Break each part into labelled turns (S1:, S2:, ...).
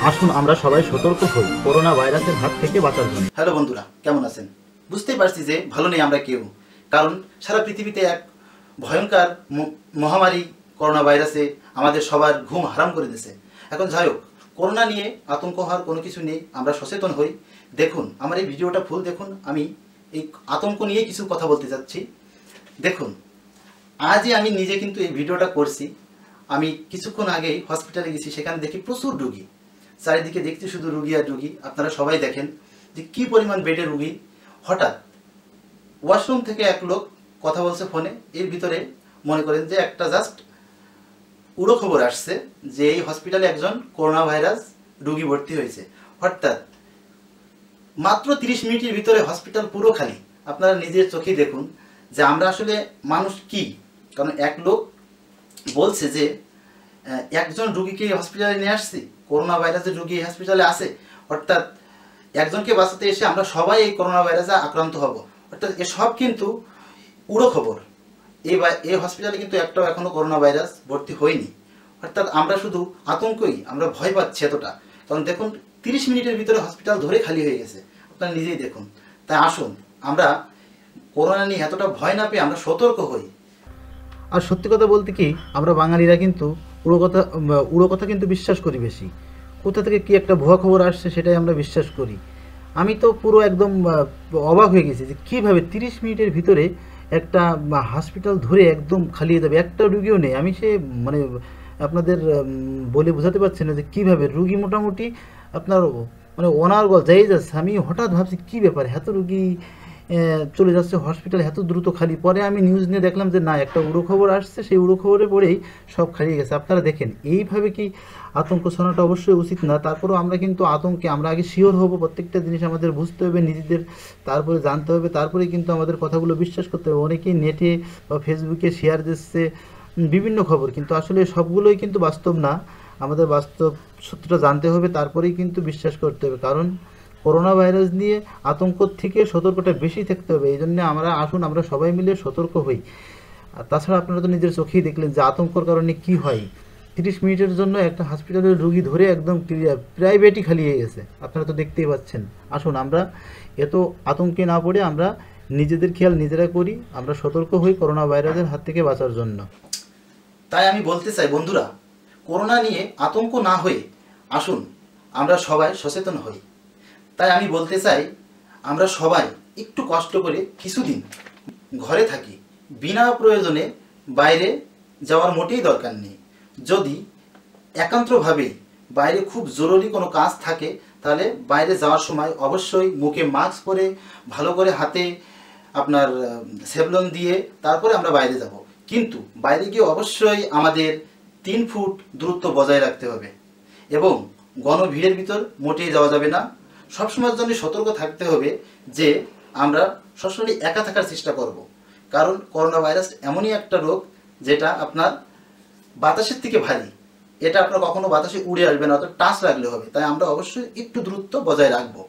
S1: আসুন আমরা সবাই সতর্ক হই করোনা ভাইরাসের হাত থেকে বাঁচার জন্য।
S2: হ্যালো বন্ধুরা, কেমন আছেন? বুঝতেই পারছি যে ভালো নেই আমরা কেউ, কারণ সারা পৃথিবীতে এক ভয়ঙ্কর মহামারী করোনা ভাইরাসে আমাদের সবার ঘুম হারাম করে দিয়েছে। এখন যাই হোক, করোনা নিয়ে আতঙ্ক হওয়ার কোনো কিছু নেই, আমরা সচেতন হই। দেখুন আমার এই ভিডিওটা ফুল দেখুন, আমি এই আতঙ্ক নিয়ে কিছু কথা বলতে চাচ্ছি। দেখুন, আজই আমি নিজে কিন্তু এই ভিডিওটা করছি। আমি কিছুক্ষণ আগেই হসপিটালে গেছি, সেখানে দেখি প্রচুর রুগী, চারিদিকে দেখছি শুধু রুগী আর রুগী। আপনারা সবাই দেখেন যে কী পরিমাণ বেডে রুগী। হঠাৎ ওয়াশরুম থেকে এক লোক কথা বলছে ফোনে, এর ভিতরে মনে করেন যে একটা জাস্ট উড়ো খবর আসছে যে এই হসপিটালে একজন করোনা ভাইরাস রুগী ভর্তি হয়েছে। হঠাৎ মাত্র 30 মিনিটের ভিতরে হসপিটাল পুরো খালি। আপনারা নিজের চোখেই দেখুন যে আমরা আসলে মানুষ কি। কারণ এক লোক বলছে যে একজন রুগীকে হসপিটালে নিয়ে আসছি, করোনা ভাইরাসের রুগী হসপিটালে আছে, অর্থাৎ একজনকে বাঁচাতে এসে আমরা সবাই এই করোনা ভাইরাসে আক্রান্ত হব। অর্থাৎ এসব কিন্তু উড়ো খবর। এই হসপিটালে কিন্তু একটাও এখনো করোনা ভাইরাস ভর্তি হয়নি। অর্থাৎ আমরা শুধু আতঙ্কই, আমরা ভয় পাচ্ছি এতটা। কারণ দেখুন 30 মিনিটের ভিতরে হসপিটাল ধরে খালি হয়ে গেছে, আপনারা নিজেই দেখুন। তাই আসুন আমরা করোনা নিয়ে এতটা ভয় না পেয়ে আমরা সতর্ক হই।
S1: আর সত্যি কথা বলতে কি, আমরা বাঙালিরা কিন্তু উড়ো কথা কিন্তু বিশ্বাস করি বেশি। কোথা থেকে কি একটা ভুয়া খবর আসছে সেটাই আমরা বিশ্বাস করি। আমি তো পুরো একদম অবাক হয়ে গেছি যে কীভাবে 30 মিনিটের ভিতরে একটা হসপিটাল ধরে একদম খালি হয়ে যাবে, একটা রুগীও নেই। আমি সে মানে আপনাদের বলে বোঝাতে পারছি না যে কীভাবে রুগী মোটামুটি আপনার মানে অনার্গল যাই যাচ্ছে। আমি হঠাৎ ভাবছি কী ব্যাপার, এত রুগী চলে যাচ্ছে হসপিটালে এত দ্রুত খালি। পরে আমি নিউজ নিয়ে দেখলাম যে না, একটা উড়ো খবর আসছে, সেই উড়ো খবরে পড়েই সব খালিয়ে গেছে। আপনারা দেখেন, এইভাবে কি আতঙ্ক ছড়ানোটা অবশ্যই উচিত না। তারপরেও আমরা কিন্তু আতঙ্কে আমরা আগে শিওর হব, প্রত্যেকটা জিনিস আমাদের বুঝতে হবে নিজেদের, তারপরে জানতে হবে, তারপরে কিন্তু আমাদের কথাগুলো বিশ্বাস করতে হবে। অনেকেই নেটে বা ফেসবুকে শেয়ার দিচ্ছে বিভিন্ন খবর, কিন্তু আসলে সবগুলোই কিন্তু বাস্তব না। আমাদের বাস্তব সত্যটা জানতে হবে, তারপরেই কিন্তু বিশ্বাস করতে হবে। কারণ করোনা ভাইরাস নিয়ে আতঙ্ক থেকে সতর্কটা বেশি থাকতে হবে। এই জন্য আসুন আমরা সবাই মিলে সতর্ক হই। আর তাছাড়া আপনারা তো নিজের চোখেই দেখলেন যে আতঙ্কর কারণে কি হয়। 30 মিনিটের জন্য একটা হসপিটালের রুগী ধরে একদম প্রাইভেটই খালি হয়ে গেছে, আপনারা তো দেখতেই পাচ্ছেন। আসুন আমরা এত আতঙ্কে না পড়ে আমরা নিজেদের খেয়াল নিজেরা করি, আমরা সতর্ক হই করোনা ভাইরাসের হাত থেকে বাঁচার জন্য।
S2: তাই আমি বলতে চাই বন্ধুরা, করোনা নিয়ে আতঙ্ক না হয়ে আসুন আমরা সবাই সচেতন হই। তাই আমি বলতে চাই আমরা সবাই একটু কষ্ট করে কিছুদিন ঘরে থাকি, বিনা প্রয়োজনে বাইরে যাওয়ার মোটেই দরকার নেই। যদি একান্তভাবে বাইরে খুব জরুরি কোনো কাজ থাকে, তাহলে বাইরে যাওয়ার সময় অবশ্যই মুখে মাস্ক পরে ভালো করে হাতে আপনার সেভলন দিয়ে তারপরে আমরা বাইরে যাব। কিন্তু বাইরে গিয়ে অবশ্যই আমাদের 3 ফুট দূরত্ব বজায় রাখতে হবে এবং গণভিড়ের ভিতর মোটেই যাওয়া যাবে না। সবসময়ের জন্য সতর্ক থাকতে হবে যে আমরা সবসময় একা থাকার চেষ্টা করব। কারণ করোনা ভাইরাস এমনই একটা রোগ যেটা আপনার বাতাসের থেকে ভারী, এটা আপনার কখনো বাতাসে উড়ে আসবে না, অর্থাৎ টাচ রাখলে হবে। তাই আমরা অবশ্যই একটু দূরত্ব বজায় রাখবো।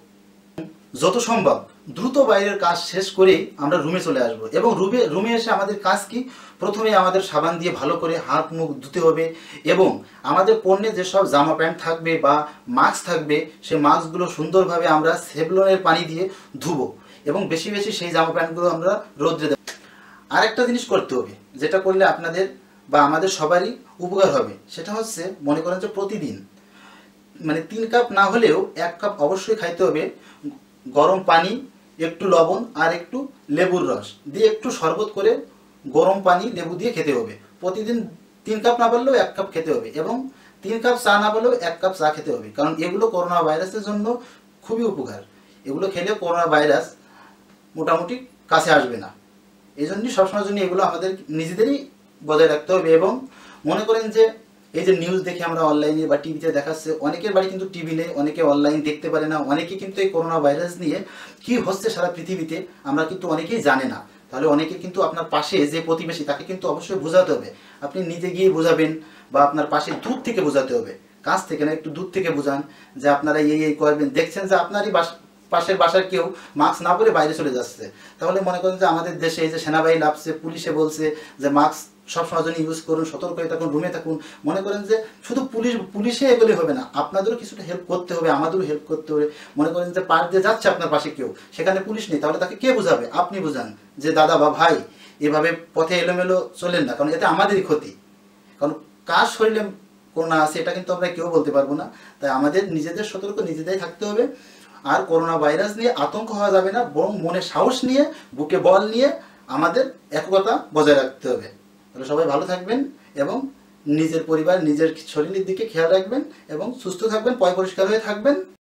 S2: যত সম্ভব দ্রুত বাইরের কাজ শেষ করেই আমরা রুমে চলে আসব। এবং রুমে এসে আমাদের কাজ কি, প্রথমে আমাদের সাবান দিয়ে ভালো করে হাত মুখ ধুতে হবে এবং আমাদের পণ্যে যেসব জামা প্যান্ট থাকবে বা মাস্ক থাকবে, সেই মাস্কগুলো সুন্দরভাবে আমরা সেভলনের পানি দিয়ে ধুবো এবং বেশি বেশি সেই জামা প্যান্টগুলো আমরা রোদ্রে দেব। আরেকটা জিনিস করতে হবে, যেটা করলে আপনাদের বা আমাদের সবারই উপকার হবে, সেটা হচ্ছে মনে করেন যে প্রতিদিন মানে 3 কাপ না হলেও 1 কাপ অবশ্যই খাইতে হবে গরম পানি, একটু লবণ আর একটু লেবুর রস দিয়ে একটু শরবত করে গরম পানি লেবু দিয়ে খেতে হবে। প্রতিদিন 3 কাপ না পারলেও 1 কাপ খেতে হবে এবং 3 কাপ চা না পারলেও 1 কাপ চা খেতে হবে। কারণ এগুলো করোনা ভাইরাসের জন্য খুবই উপকার। এগুলো খেলে করোনা ভাইরাস মোটামুটি কাছে আসবে না। এই জন্যই সবসময়ের জন্য এগুলো আমাদের নিজেদেরই বজায় রাখতে হবে। এবং মনে করেন যে এই যে নিউজ দেখে আমরা অনলাইনে বা টিভিতে দেখাচ্ছে, অনেকের বাড়ি কিন্তু টিভি নেই, অনেকে অনলাইন দেখতে পারে না, অনেকে কিন্তু এই করোনা ভাইরাস নিয়ে কি হচ্ছে সারা পৃথিবীতে আমরা কিন্তু অনেকেই জানে না। তাহলে অনেকে কিন্তু আপনার পাশে যে প্রতিবেশী, তাকে কিন্তু অবশ্যই বোঝাতে হবে। আপনি নিজে গিয়ে বোঝাবেন বা আপনার পাশে দূর থেকে বোঝাতে হবে, কাছ থেকে না, একটু দূর থেকে বোঝান যে আপনারা এই করবেন। দেখছেন যে আপনারই পাশের বাসার কেউ মাস্ক না পরে বাইরে চলে যাচ্ছে, তাহলে মনে করেন যে আমাদের দেশে এই যে সেনাবাহিনী নামছে, পুলিশে বলছে যে মাস্ক সবসময় জন্য ইউজ করুন, সতর্ক হয়ে থাকুন, রুমে থাকুন। মনে করেন যে শুধু পুলিশে এগুলি হবে না, আপনাদেরও কিছুটা হেল্প করতে হবে, আমাদেরও হেল্প করতে হবে। মনে করেন যে পার দিয়ে যাচ্ছে আপনার পাশে কেউ, সেখানে পুলিশ নেই, তাহলে তাকে কে বোঝাবে? আপনি বোঝান যে দাদা বা ভাই এভাবে পথে এলোমেলো চলেন না, কারণ এতে আমাদেরই ক্ষতি। কারণ কার শরীরে করোনা আছে এটা কিন্তু আমরা কেউ বলতে পারবো না। তাই আমাদের নিজেদের সতর্ক নিজেদের থাকতে হবে। আর করোনা ভাইরাস নিয়ে আতঙ্ক হওয়া যাবে না, বরং মনে সাহস নিয়ে, বুকে বল নিয়ে আমাদের একতা বজায় রাখতে হবে। তাহলে সবাই ভালো থাকবেন এবং নিজের পরিবার, নিজের শরীরের দিকে খেয়াল রাখবেন এবং সুস্থ থাকবেন, পরিষ্কার হয়ে থাকবেন।